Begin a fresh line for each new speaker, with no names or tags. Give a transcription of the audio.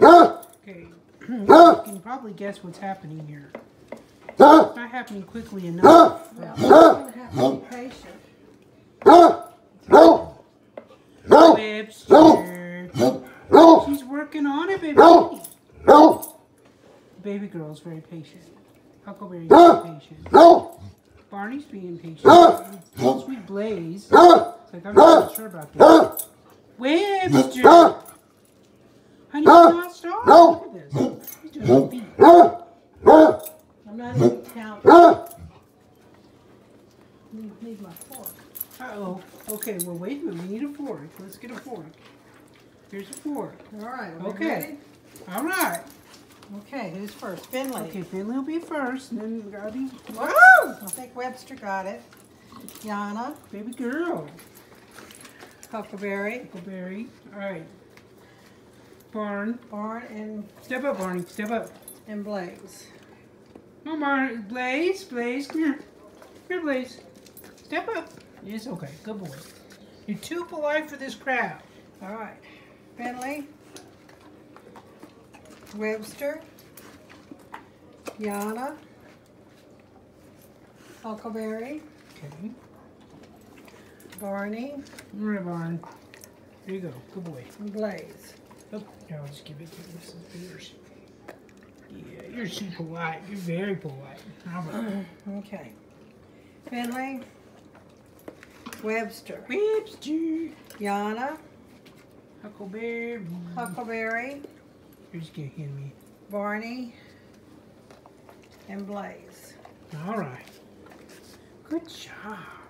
Okay, you can probably guess what's happening here. It's not happening quickly enough.
Well, you're going to have to be patient.
Webster. She's working on it, baby. Baby girl's very patient. Huckleberry's very patient. Barney's being patient. Sweet Blaze. It's like, I'm not sure about this. Webster! Honey, not stop. Look at this. He's doing his feet.
I'm not even counting. Need my fork.
Uh-oh. Okay, well, wait a minute. We need a fork. Let's get a fork. Here's a fork.
All right.
Okay.
Ready?
All right.
Okay, who's first? Finley.
Okay, Finley will be first, and then Robbie.
Woo! I think Webster got it. Yana.
Baby girl.
Huckleberry.
Huckleberry. All right. Barn.
Barn and
Step up, Barney. Step up.
Blaze.
Come on, Barney. Blaze. Blaze. Come here. Here, Blaze. Step up. Yes, okay. Good boy. You're too polite for this crowd.
All right. Finley. Webster. Yana. Huckleberry.
Okay.
Barney.
All right, Barn. There you go. Good boy.
And Blaze.
Oh, no, I'll just give it to you. This is yours. Yeah, you're too polite. You're very polite. How about that?
Okay. Finley. Webster.
Webster.
Yana.
Huckleberry.
Huckleberry.
Here's get him me.
Barney. And Blaze.
All right. Good job.